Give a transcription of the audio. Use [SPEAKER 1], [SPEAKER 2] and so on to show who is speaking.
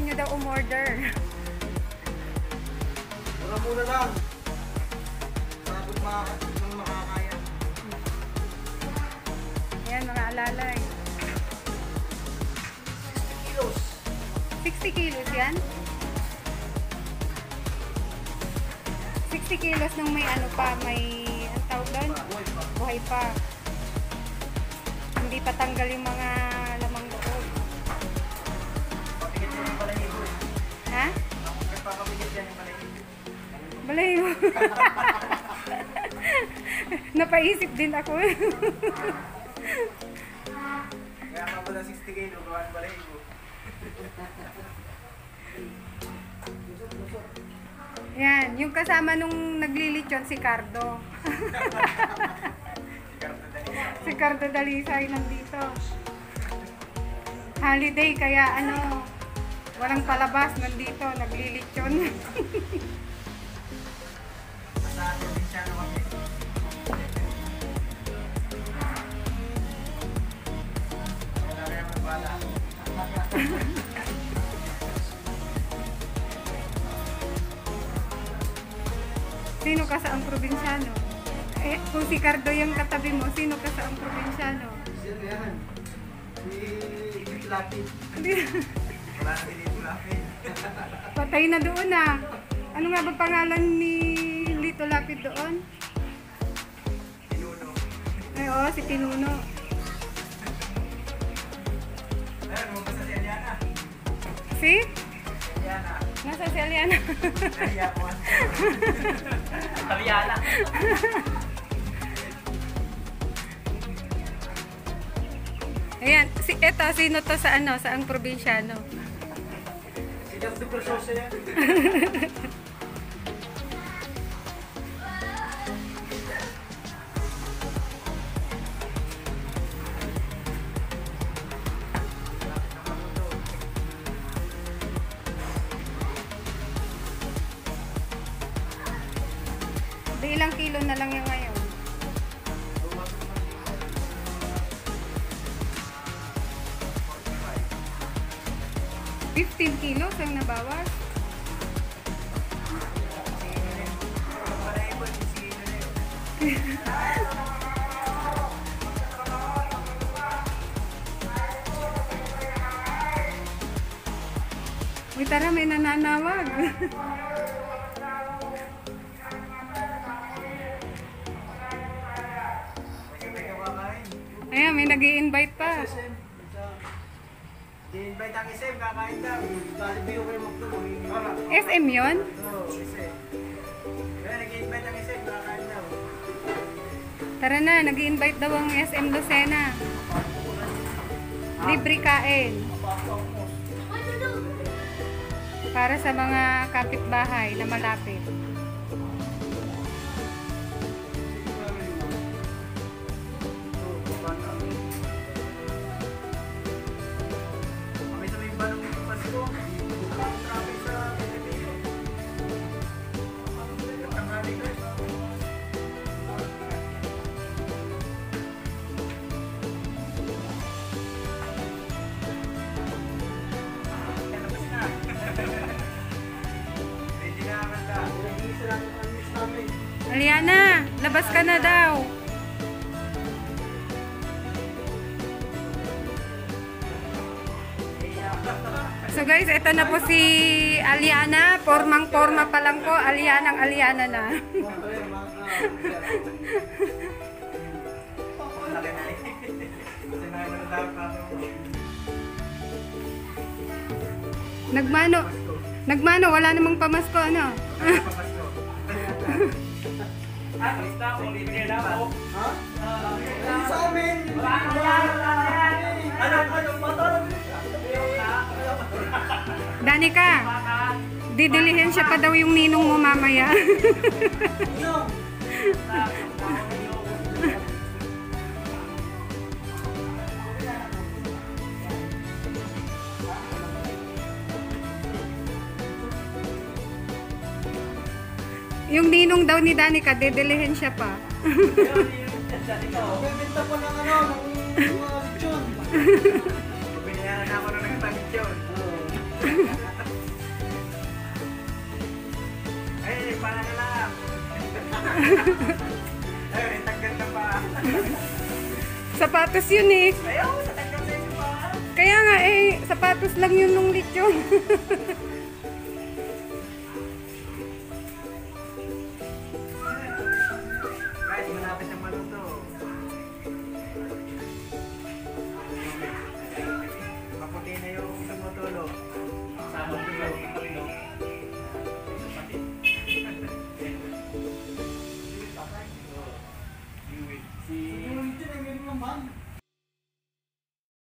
[SPEAKER 1] nyo daw umorder.
[SPEAKER 2] Mura-mura lang. Sabot ng makakaya.
[SPEAKER 1] Ayan, mga alalay.
[SPEAKER 2] 60 kilos.
[SPEAKER 1] 60 kilos yan? 60 kilos nung may ano pa, may ang tawag doon? Buhay pa. Hindi pa tanggal yung mga lamang loob.
[SPEAKER 2] Papigit yan yung balahibo.
[SPEAKER 1] Ha?
[SPEAKER 2] Papapigit yan yung balahibo.
[SPEAKER 1] Balahibo. Napaisip din ako.
[SPEAKER 2] Kaya ka pala 60 kilo, gawan balahibo.
[SPEAKER 1] Yan, yung kasama nung naglilitsyon si Cardo. Si Cardo Dalisay nandito. Holiday kaya ano, walang palabas nandito, naglilitsyon.
[SPEAKER 2] Sa atin din siya na kami. Wala kaya magbala.
[SPEAKER 1] Sino ka sa ang probinsyano? Eh, kung si Cardo yung katabi mo, sino ka sa ang probinsyano?
[SPEAKER 2] Siya yan. Si Lapid. Wala na dito Lapid.
[SPEAKER 1] Patay na doon ah. Ano nga ba pangalan ni Lito Lapid doon?
[SPEAKER 2] Pinuno.
[SPEAKER 1] Ay, oo, si Pinuno.
[SPEAKER 2] Ayun, lumabas na si Eliana.
[SPEAKER 1] Si?
[SPEAKER 2] Eliana.
[SPEAKER 1] Nasa si Aliana.
[SPEAKER 2] Nahiya ko. Tabiala.
[SPEAKER 1] Ayan, eto, sino to sa ano, sa ang probinsyano?
[SPEAKER 2] Si Dr. Persosa yan.
[SPEAKER 1] Di ilang kilo na lang yung ngayon. 15 kilos ang nabawas. Uy, tara, may nananawag. Ayan, may nag-i-invite pa.
[SPEAKER 2] I-invite ang SM, kakain daw. Jollibee o kayo magtuloy.
[SPEAKER 1] SM yun?
[SPEAKER 2] Oo, SM. Kaya nag-i-invite ang SM, kakain daw.
[SPEAKER 1] Tara na, nag-i-invite daw ang SM Lucena. Libre kain. Para sa mga kapitbahay na malapit.
[SPEAKER 2] Kami sa may balong ng Pasko. Ang traffic sa Pilipino. Ang hali ko.
[SPEAKER 1] Aliana, labas ka na daw. So guys, ito na po si Aliana. Formang-forma pa lang po. Alianang Aliana na. Nagmano, wala namang pamasko, ano?
[SPEAKER 2] Sa amin!
[SPEAKER 1] Danica, didilihin siya pa daw yung ninong mo mamaya. Yung ninong daw ni Danica, didilihin siya pa.
[SPEAKER 2] Bebenta ko ng ano, ng lechon. Binayaran ako na ng lechon. Ayun, taggal ka pa.
[SPEAKER 1] Sapatos yun eh.
[SPEAKER 2] Ayaw, tataggal sa iyo pa.
[SPEAKER 1] Kaya nga eh, sapatos lang yun nung lechon.
[SPEAKER 2] Guys, malapit ang maluto. Maputi na yung tumutulo. Sama ko yung tatlo. Si...